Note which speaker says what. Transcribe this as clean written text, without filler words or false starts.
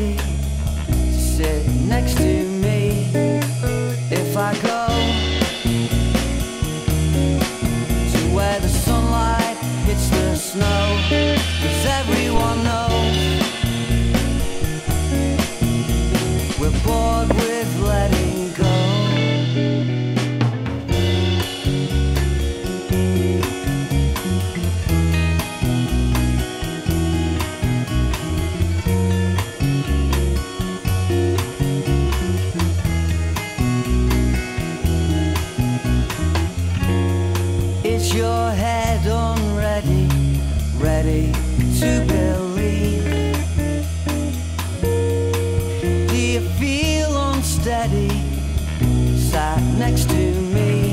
Speaker 1: ready to sit next to me. If I go to where the sunlight hits the snow, 'cause everyone knows we're bored with letting go. Is your head unready, ready to believe? Do you feel unsteady, sat next to me?